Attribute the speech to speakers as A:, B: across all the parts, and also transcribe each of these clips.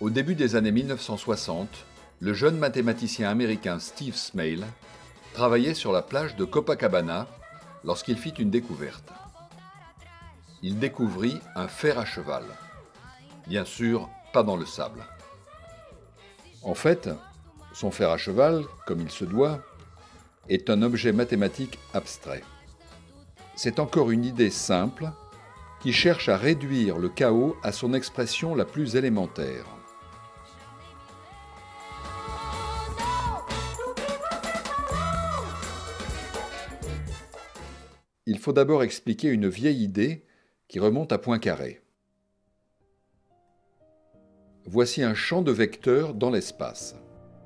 A: Au début des années 1960, le jeune mathématicien américain Steve Smale travaillait sur la plage de Copacabana lorsqu'il fit une découverte. Il découvrit un fer à cheval. Bien sûr, pas dans le sable. En fait, son fer à cheval, comme il se doit, est un objet mathématique abstrait. C'est encore une idée simple qui cherche à réduire le chaos à son expression la plus élémentaire. Il faut d'abord expliquer une vieille idée qui remonte à Poincaré. Voici un champ de vecteurs dans l'espace.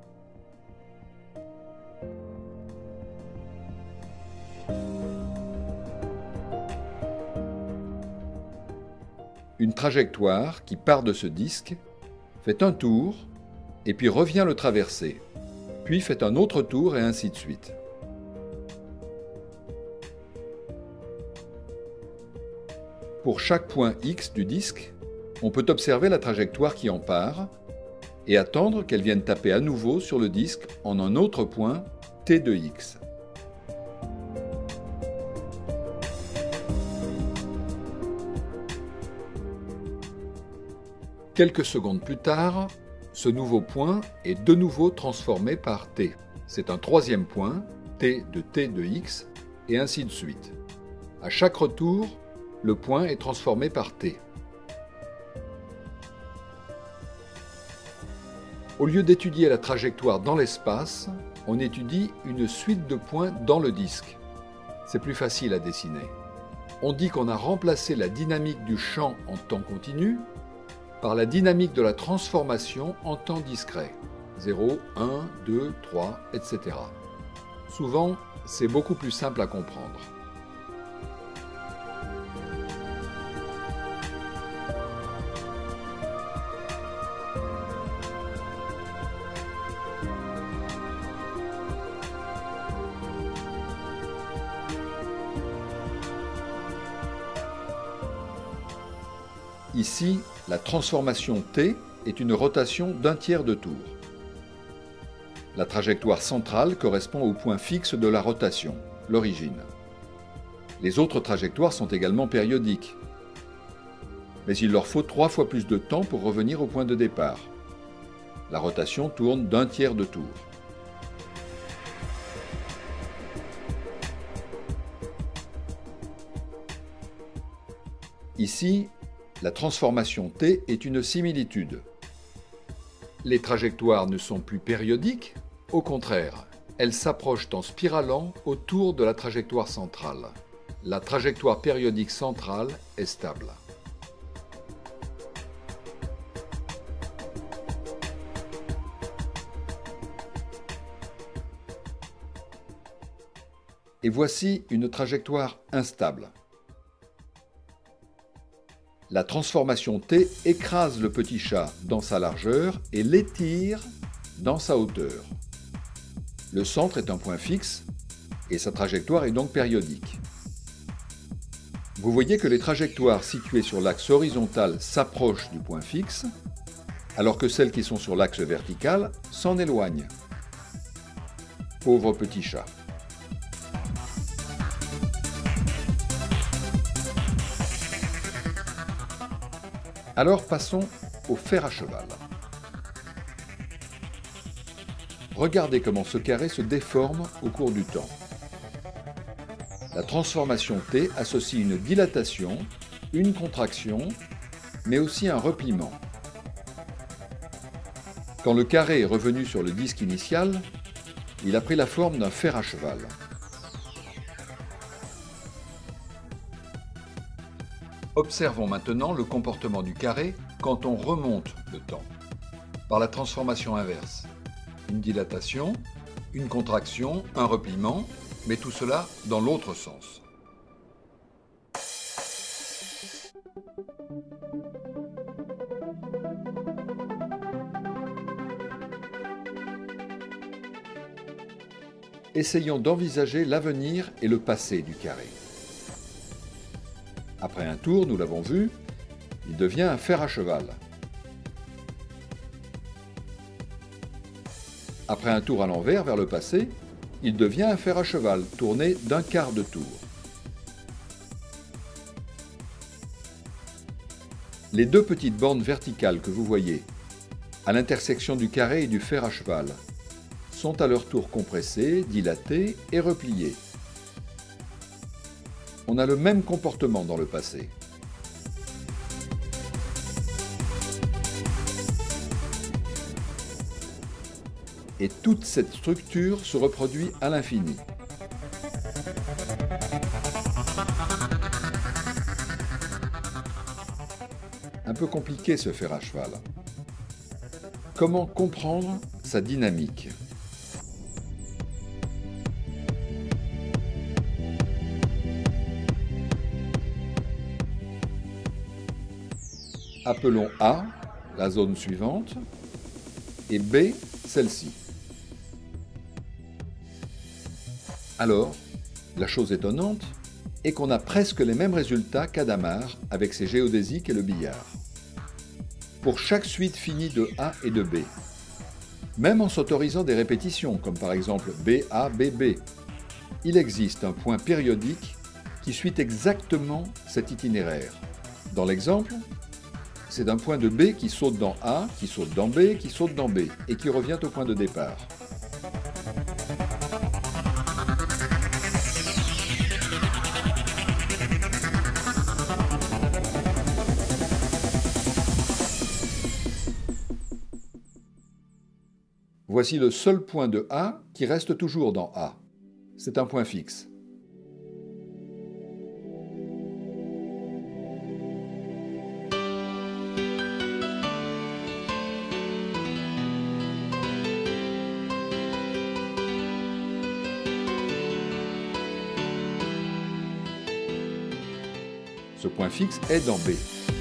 A: Une trajectoire qui part de ce disque, fait un tour, et puis revient le traverser, puis fait un autre tour et ainsi de suite. Pour chaque point X du disque, on peut observer la trajectoire qui en part et attendre qu'elle vienne taper à nouveau sur le disque en un autre point T de X. Quelques secondes plus tard, ce nouveau point est de nouveau transformé par T. C'est un troisième point, T de X, et ainsi de suite. À chaque retour, le point est transformé par T. Au lieu d'étudier la trajectoire dans l'espace, on étudie une suite de points dans le disque. C'est plus facile à dessiner. On dit qu'on a remplacé la dynamique du champ en temps continu par la dynamique de la transformation en temps discret. 0, 1, 2, 3, etc. Souvent, c'est beaucoup plus simple à comprendre. Ici, la transformation T est une rotation d'un tiers de tour. La trajectoire centrale correspond au point fixe de la rotation, l'origine. Les autres trajectoires sont également périodiques, mais il leur faut 3 fois plus de temps pour revenir au point de départ. La rotation tourne d'un tiers de tour. Ici, la transformation T est une similitude. Les trajectoires ne sont plus périodiques, au contraire, elles s'approchent en spiralant autour de la trajectoire centrale. La trajectoire périodique centrale est stable. Et voici une trajectoire instable. La transformation T écrase le petit chat dans sa largeur et l'étire dans sa hauteur. Le centre est un point fixe et sa trajectoire est donc périodique. Vous voyez que les trajectoires situées sur l'axe horizontal s'approchent du point fixe, alors que celles qui sont sur l'axe vertical s'en éloignent. Pauvre petit chat. Alors passons au fer à cheval. Regardez comment ce carré se déforme au cours du temps. La transformation T associe une dilatation, une contraction, mais aussi un repliement. Quand le carré est revenu sur le disque initial, il a pris la forme d'un fer à cheval. Observons maintenant le comportement du carré quand on remonte le temps, par la transformation inverse. Une dilatation, une contraction, un repliement, mais tout cela dans l'autre sens. Essayons d'envisager l'avenir et le passé du carré. Après un tour, nous l'avons vu, il devient un fer à cheval. Après un tour à l'envers vers le passé, il devient un fer à cheval tourné d'un quart de tour. Les deux petites bornes verticales que vous voyez, à l'intersection du carré et du fer à cheval, sont à leur tour compressées, dilatées et repliées. On a le même comportement dans le passé. Et toute cette structure se reproduit à l'infini. Un peu compliqué ce fer à cheval. Comment comprendre sa dynamique ? Appelons A la zone suivante et B celle-ci. Alors, la chose étonnante est qu'on a presque les mêmes résultats qu'Adamar avec ses géodésiques et le billard. Pour chaque suite finie de A et de B, même en s'autorisant des répétitions, comme par exemple BA-BB, il existe un point périodique qui suit exactement cet itinéraire. Dans l'exemple, c'est un point de B qui saute dans A, qui saute dans B, qui saute dans B, et qui revient au point de départ. Voici le seul point de A qui reste toujours dans A. C'est un point fixe. Ce point fixe est dans B.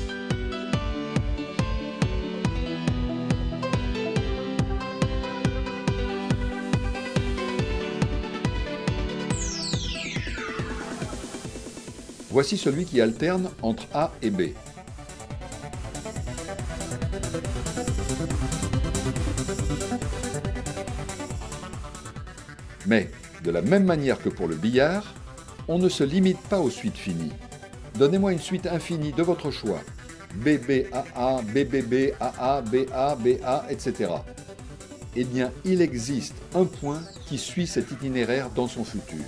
A: Voici celui qui alterne entre A et B. Mais, de la même manière que pour le billard, on ne se limite pas aux suites finies. Donnez-moi une suite infinie de votre choix. BBAA, BBB, AA, BA, BA, etc. Eh bien, il existe un point qui suit cet itinéraire dans son futur.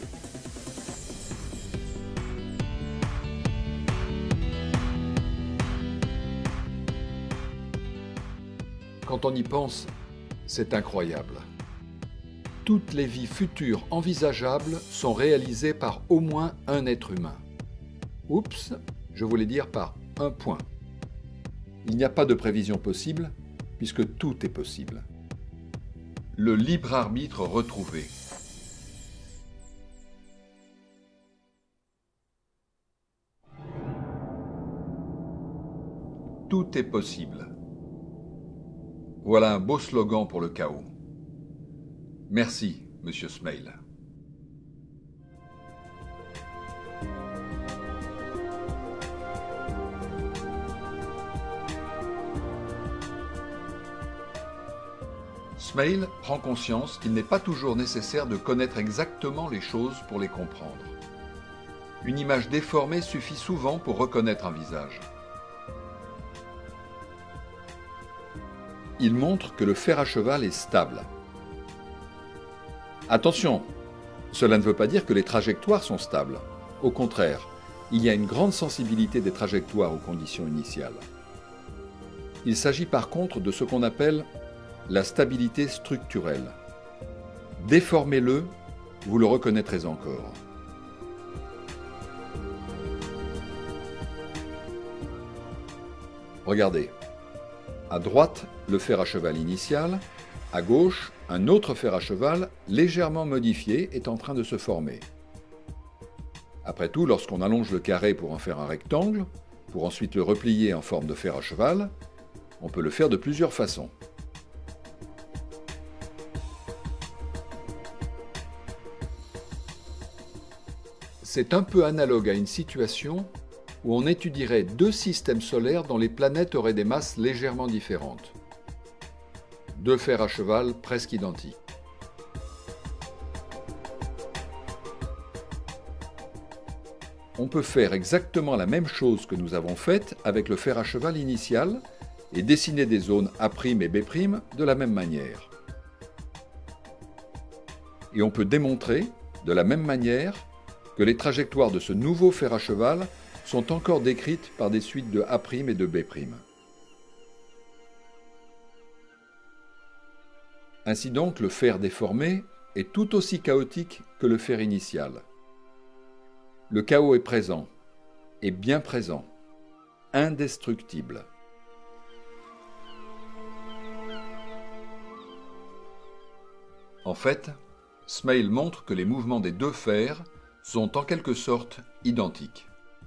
A: Quand on y pense, c'est incroyable. Toutes les vies futures envisageables sont réalisées par au moins un être humain. Oups, je voulais dire par un point. Il n'y a pas de prévision possible, puisque tout est possible. Le libre arbitre retrouvé. Tout est possible. Voilà un beau slogan pour le chaos. Merci, Monsieur Smail. Smail prend conscience qu'il n'est pas toujours nécessaire de connaître exactement les choses pour les comprendre. Une image déformée suffit souvent pour reconnaître un visage. Il montre que le fer à cheval est stable. Attention, cela ne veut pas dire que les trajectoires sont stables. Au contraire, il y a une grande sensibilité des trajectoires aux conditions initiales. Il s'agit par contre de ce qu'on appelle la stabilité structurelle. Déformez-le, vous le reconnaîtrez encore. Regardez. À droite, le fer à cheval initial. À gauche, un autre fer à cheval légèrement modifié est en train de se former. Après tout, lorsqu'on allonge le carré pour en faire un rectangle, pour ensuite le replier en forme de fer à cheval, on peut le faire de plusieurs façons. C'est un peu analogue à une situation où on étudierait deux systèmes solaires dont les planètes auraient des masses légèrement différentes. Deux fers à cheval presque identiques. on peut faire exactement la même chose que nous avons faite avec le fer à cheval initial et dessiner des zones A' et B' de la même manière. Et on peut démontrer, de la même manière, que les trajectoires de ce nouveau fer à cheval sont encore décrites par des suites de A' et de B'. Ainsi donc, le fer déformé est tout aussi chaotique que le fer initial. Le chaos est présent, et bien présent, indestructible. En fait, Smale montre que les mouvements des deux fers sont en quelque sorte identiques.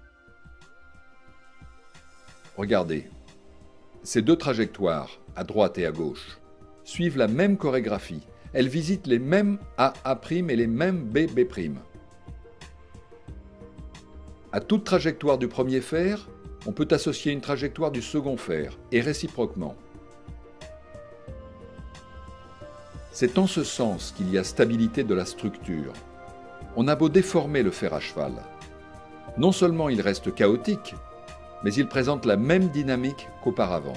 A: Regardez, ces deux trajectoires, à droite et à gauche, suivent la même chorégraphie. Elles visitent les mêmes A' et les mêmes B'. À toute trajectoire du premier fer, on peut associer une trajectoire du second fer, et réciproquement. C'est en ce sens qu'il y a stabilité de la structure. On a beau déformer le fer à cheval. Non seulement il reste chaotique, mais il présente la même dynamique qu'auparavant.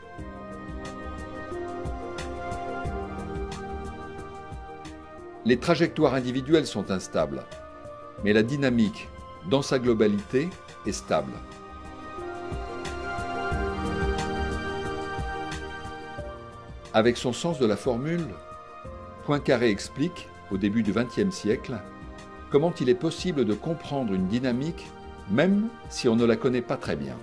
A: Les trajectoires individuelles sont instables, mais la dynamique, dans sa globalité, est stable. Avec son sens de la formule, Poincaré explique, au début du XXe siècle, comment il est possible de comprendre une dynamique même si on ne la connaît pas très bien.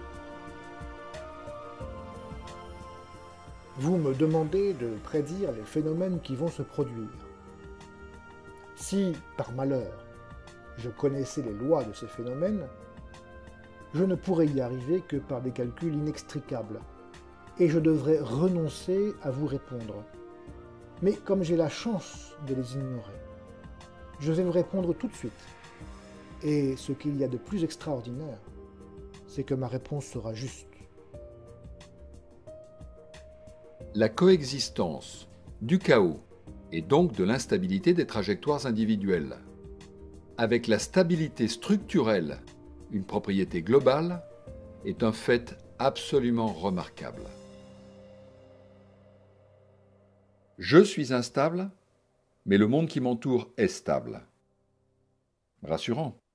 B: Vous me demandez de prédire les phénomènes qui vont se produire. Si, par malheur, je connaissais les lois de ces phénomènes, je ne pourrais y arriver que par des calculs inextricables, et je devrais renoncer à vous répondre. Mais comme j'ai la chance de les ignorer, je vais vous répondre tout de suite. Et ce qu'il y a de plus extraordinaire, c'est que ma réponse sera juste.
A: La coexistence du chaos et donc de l'instabilité des trajectoires individuelles, avec la stabilité structurelle, une propriété globale, est un fait absolument remarquable. Je suis instable, mais le monde qui m'entoure est stable. Rassurant.